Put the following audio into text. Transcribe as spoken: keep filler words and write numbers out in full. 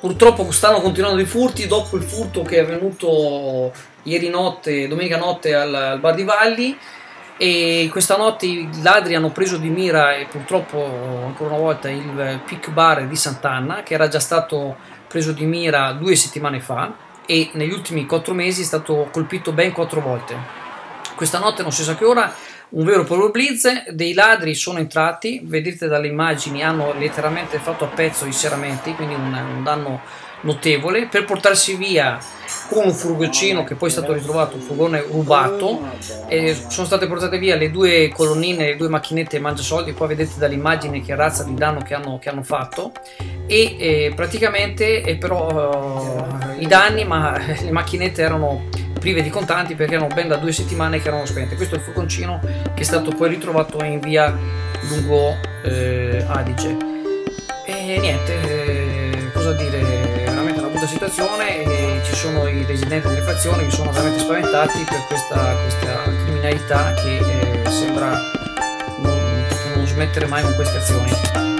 purtroppo stanno continuando i furti dopo il furto che è avvenuto ieri notte, domenica notte al, al Bar di Valli, e questa notte i ladri hanno preso di mira e purtroppo ancora una volta il Peak Bar di Sant'Anna, che era già stato preso di mira due settimane fa e negli ultimi quattro mesi è stato colpito ben quattro volte. Questa notte non si sa che ora un vero e proprio blitz, dei ladri sono entrati, vedete dalle immagini, hanno letteralmente fatto a pezzo i serramenti, quindi un, un danno notevole, per portarsi via con un furgoncino che poi è stato ritrovato, un furgone rubato, e sono state portate via le due colonnine, le due macchinette mangiasoldi, qua vedete dalle immagini che razza di danno che hanno, che hanno fatto, e eh, praticamente eh, però uh, i danni, ma le macchinette erano prive di contanti perché erano ben da due settimane che erano spente. Questo è il furgoncino che è stato poi ritrovato in via Lungo eh, Adige. E niente, eh, cosa dire, veramente una brutta situazione, e ci sono i residenti delle frazioni che sono veramente spaventati per questa, questa criminalità che eh, sembra non, non smettere mai con queste azioni.